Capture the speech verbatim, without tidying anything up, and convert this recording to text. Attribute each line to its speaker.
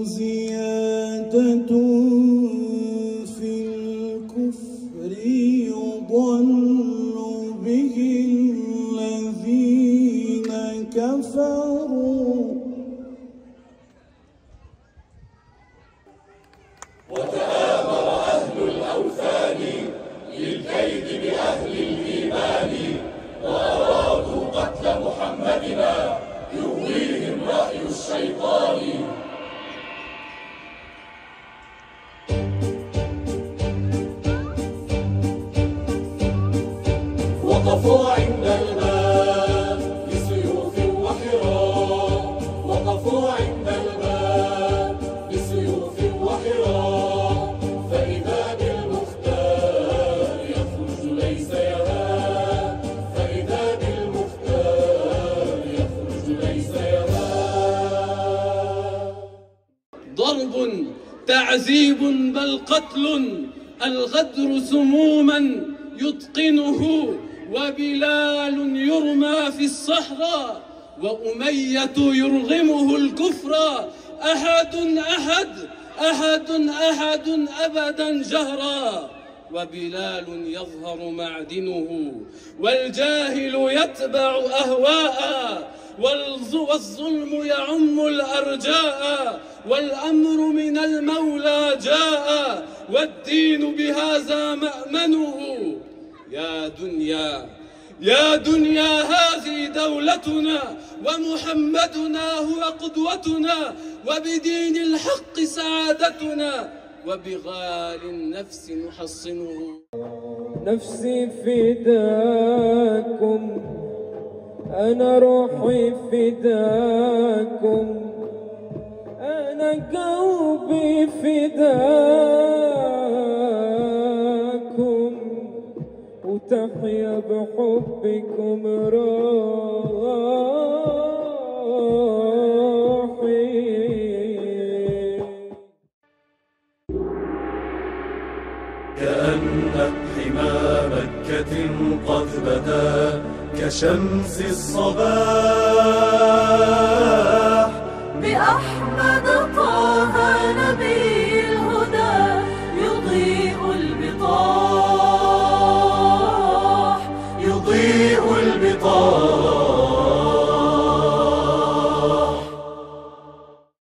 Speaker 1: زيادة في الكفر يضل به الذين كفروا.
Speaker 2: وتآمر أهل الأوثان للكيد بأهل الإيمان، وأرادوا قتل محمدنا يغويهم رأي الشيطان. وقفوا عند الباب بسيوف وحراب، وقفوا عند الباب بسيوف وحراب، فإذا بالمختار يخرج ليس يهاب، فإذا بالمختار يخرج ليس يهاب.
Speaker 3: ضرب، تعذيب، بل قتل، الغدر سموما يتقنه، وبلال يرمى في الصحراء، وأمية يرغمه الكفر. أحد أحد أحد أحد أبدا جهرا، وبلال يظهر معدنه، والجاهل يتبع أهواء، والظلم يعم الأرجاء، والأمر من المولى جاء، والدين بهذا مأمنه. يا دنيا يا دنيا هذه دولتنا، ومحمدنا هو قدوتنا، وبدين الحق سعادتنا، وبغال النفس نحصنه.
Speaker 4: نفسي فداكم، أنا روحي فداكم، أنا قلبي فداكم، وتحيا بحبكم روحي.
Speaker 2: كأن حمى مكة قد بدا كشمس الصباح،